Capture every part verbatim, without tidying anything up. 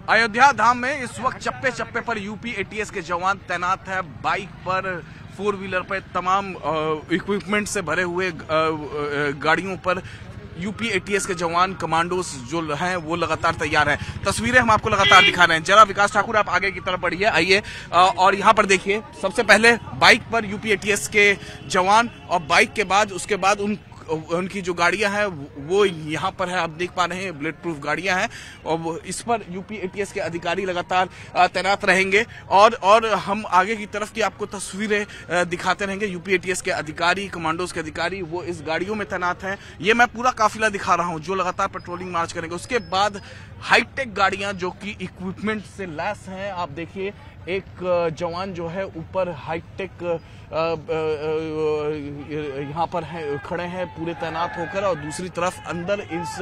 अयोध्या धाम में इस वक्त चप्पे चप्पे पर यूपी एटीएस के जवान तैनात है। बाइक पर, फोर व्हीलर पर, तमाम इक्विपमेंट से भरे हुए गाड़ियों पर यूपी एटीएस के जवान, कमांडोस जो हैं वो लगातार तैयार हैं। तस्वीरें हम आपको लगातार दिखा रहे हैं। जरा विकास ठाकुर आप आगे की तरफ बढ़िए, आइए और यहाँ पर देखिए। सबसे पहले बाइक पर यूपी एटीएस के जवान और बाइक के बाद उसके बाद उन उनकी जो गाड़ियां हैं वो यहाँ पर है, आप देख पा रहे हैं बुलेट प्रूफ गाड़ियां हैं और इस पर यूपी एटीएस के अधिकारी लगातार तैनात रहेंगे और और हम आगे की तरफ की आपको तस्वीरें दिखाते रहेंगे। यूपी एटीएस के अधिकारी, कमांडोज के अधिकारी वो इस गाड़ियों में तैनात हैं। ये मैं पूरा काफिला दिखा रहा हूँ जो लगातार पेट्रोलिंग मार्च करेंगे। उसके बाद हाईटेक गाड़ियां जो कि इक्विपमेंट से लैस हैं, आप देखिए एक जवान जो है ऊपर हाईटेक यहाँ पर है, खड़े हैं पूरे तैनात होकर और दूसरी तरफ अंदर इस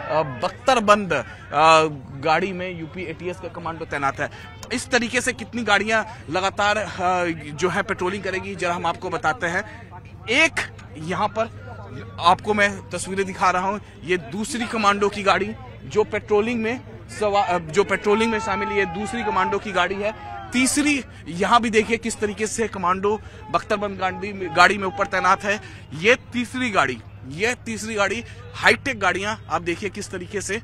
बख्तरबंद गाड़ी में यूपी एटीएस का कमांडो तैनात है। इस तरीके से कितनी गाड़ियां लगातार जो है पेट्रोलिंग करेगी जरा हम आपको बताते हैं। एक यहाँ पर आपको मैं तस्वीरें दिखा रहा हूँ, ये दूसरी कमांडो की गाड़ी जो पेट्रोलिंग में जो पेट्रोलिंग में शामिल, ये दूसरी कमांडो की गाड़ी है। तीसरी यहाँ भी देखिए किस तरीके से कमांडो बख्तरबंद गाड़ी गाड़ी में ऊपर तैनात है। ये तीसरी गाड़ी ये तीसरी गाड़ी हाईटेक गाड़ियां, आप देखिए किस तरीके से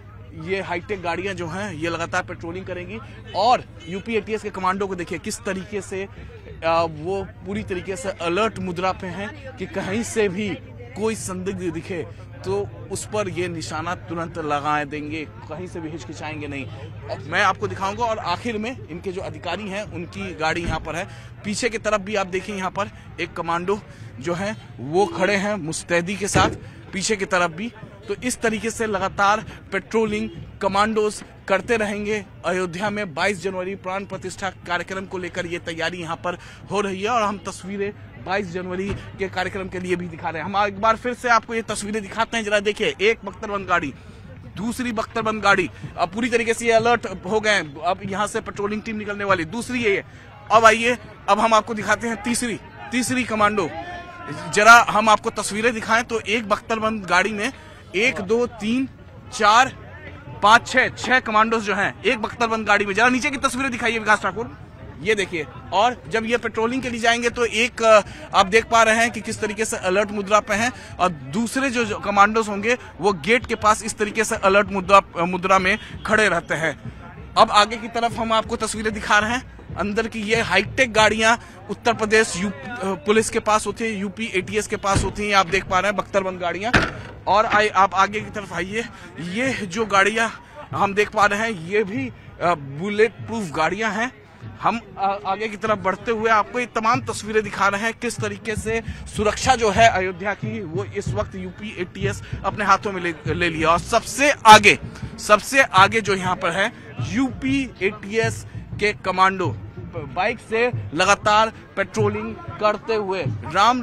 ये हाईटेक गाड़ियां जो हैं ये लगातार पेट्रोलिंग करेंगी और यूपी एटीएस के कमांडो को देखिए किस तरीके से आ, वो पूरी तरीके से अलर्ट मुद्रा पे हैं कि कहीं से भी कोई संदिग्ध दिखे तो उस पर ये निशाना तुरंत लगा देंगे, कहीं से भी हिचकिचाएंगे नहीं। और मैं आपको दिखाऊंगा और आखिर में इनके जो अधिकारी हैं उनकी गाड़ी यहाँ पर है। पीछे की तरफ भी आप देखिए यहाँ पर एक कमांडो जो है वो खड़े हैं मुस्तैदी के साथ, पीछे की तरफ भी। तो इस तरीके से लगातार पेट्रोलिंग कमांडोज करते रहेंगे। अयोध्या में बाईस जनवरी प्राण प्रतिष्ठा कार्यक्रम को लेकर ये तैयारी यहाँ पर हो रही है और हम तस्वीरें बाईस जनवरी के कार्यक्रम के लिए भी दिखा रहे हैं। हम एक बार फिर से आपको ये तस्वीरें दिखाते हैं, जरा देखिए। एक बख्तरबंद गाड़ी, दूसरी बख्तरबंद गाड़ी, अब पूरी तरीके से ये अलर्ट हो गए। अब यहाँ से पेट्रोलिंग टीम निकलने वाली, दूसरी ये। अब आइए अब हम आपको दिखाते हैं तीसरी तीसरी कमांडो। जरा हम आपको तस्वीरें दिखाएं तो एक बख्तरबंद गाड़ी में एक, दो, तीन, चार, पांच, छह छह कमांडोज जो हैं एक बख्तरबंद गाड़ी में। जरा नीचे की तस्वीरें दिखाइए विकास ठाकुर, ये देखिए। और जब ये पेट्रोलिंग के लिए जाएंगे तो एक आप देख पा रहे हैं कि किस तरीके से अलर्ट मुद्रा पे हैं और दूसरे जो, जो कमांडोज होंगे वो गेट के पास इस तरीके से अलर्ट मुद्रा मुद्रा में खड़े रहते हैं। अब आगे की तरफ हम आपको तस्वीरें दिखा रहे हैं। अंदर की ये हाईटेक गाड़ियां उत्तर प्रदेश पुलिस के पास होती है, यूपी एटीएस के पास होती हैं, आप देख पा रहे हैं बख्तरबंद गाड़ियां। और आए आप आगे की तरफ आइए, ये जो गाड़ियां हम देख पा रहे हैं ये भी बुलेट प्रूफ गाड़ियां हैं। हम आगे की तरफ बढ़ते हुए आपको ये तमाम तस्वीरें दिखा रहे हैं किस तरीके से सुरक्षा जो है अयोध्या की वो इस वक्त यूपी एटीएस अपने हाथों में ले, ले लिया। और सबसे आगे सबसे आगे जो यहाँ पर है यूपी एटीएस के कमांडो बाइक से लगातार पेट्रोलिंग करते हुए राम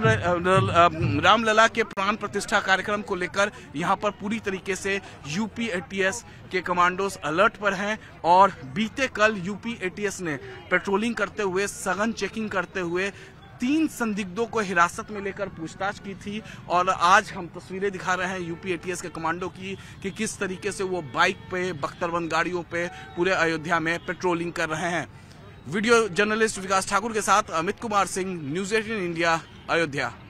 रामलला के प्राण प्रतिष्ठा कार्यक्रम को लेकर यहाँ पर पूरी तरीके से यूपी एटीएस के कमांडोज अलर्ट पर हैं। और बीते कल यूपी एटीएस ने पेट्रोलिंग करते हुए, सघन चेकिंग करते हुए तीन संदिग्धों को हिरासत में लेकर पूछताछ की थी और आज हम तस्वीरें दिखा रहे हैं यूपी एटीएस के कमांडो की कि किस तरीके से वो बाइक पे, बख्तरबंद गाड़ियों पे पूरे अयोध्या में पेट्रोलिंग कर रहे हैं। वीडियो जर्नलिस्ट विकास ठाकुर के साथ Amit Kumar Singh, news eighteen India, Ayodhya.